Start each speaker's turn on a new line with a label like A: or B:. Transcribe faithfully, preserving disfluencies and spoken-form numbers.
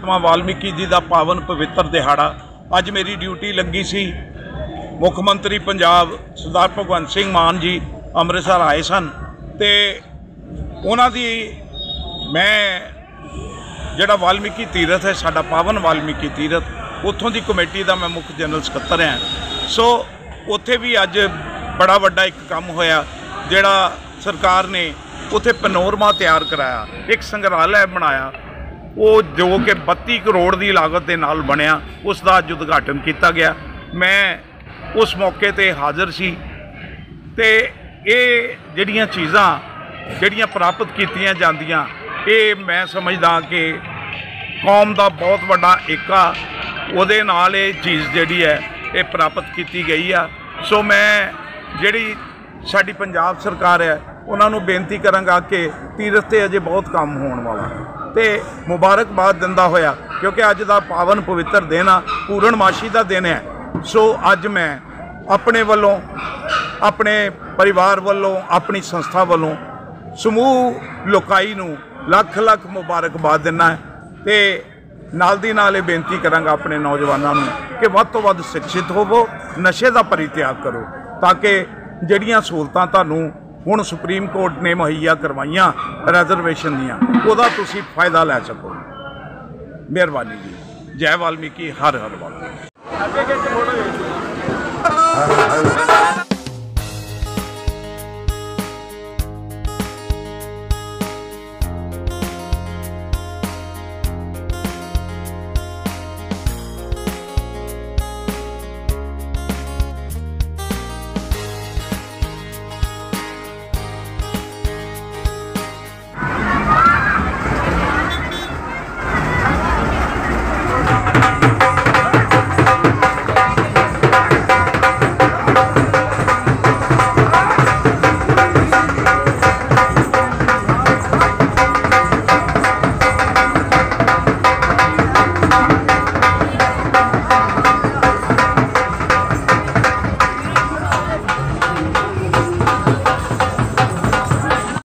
A: महात्मा वाल्मीकि जी का पावन पवित्र दिहाड़ा। अज मेरी ड्यूटी लगी सी, मुख मंत्री पंजाब सरदार भगवंत सिंह मान जी अमृतसर आए सन ते उन्हां दी मैं जिहड़ा वाल्मीकि तीरथ है साडा पावन वाल्मीकि तीरथ, उत्थों की कमेटी का मैं मुख जनरल सकत्तर हाँ। सो उत्थे भी अज बड़ा वड्डा एक काम होया, जिहड़ा सरकार ने उत्थे पैनोरमा तैयार कराया, एक संग्रहालय बनाया, वो जो कि बत्ती करोड़ की लागत के नाल बनया, उसका अज उद्घाटन किया गया। मैं उस मौके ते हाज़र सी ते ये जिहड़ियां चीज़ां जिहड़ियां प्राप्त कीतियां जांदियां, ये मैं समझदा कि कौम का बहुत बड़ा एका उहदे नाल ये चीज़ जिहड़ी है ये प्राप्त की गई आ। सो मैं जिहड़ी साडी पंजाब सरकार है उन्होंने बेनती करांगा कि तीरथ ते अजे बहुत काम होने वाला ते मुबारकबाद दिंदा होया, क्योंकि अज का पावन पवित्र दिन आ, पूर्णमाशी का दिन है। सो अज मैं अपने वालों, अपने परिवार वालों, अपनी संस्था वालों समूह लोकाई नूं लख लख मुबारकबाद दिना है ते नाल दी नाल बेनती करांगा अपने नौजवानों नूं कि वध तो वध शिक्षित होवो, नशे का परित्याग करो, ताकि जिहड़ियां सहूलतां तुहानूं हुण सुप्रीम कोर्ट ने मुहैया करवाइयां रिजर्वेशन दियां, उहदा तुसीं फायदा लै सको। मेहरबानी जी। जय वाल्मीकि, हर हर वाल्मीकि।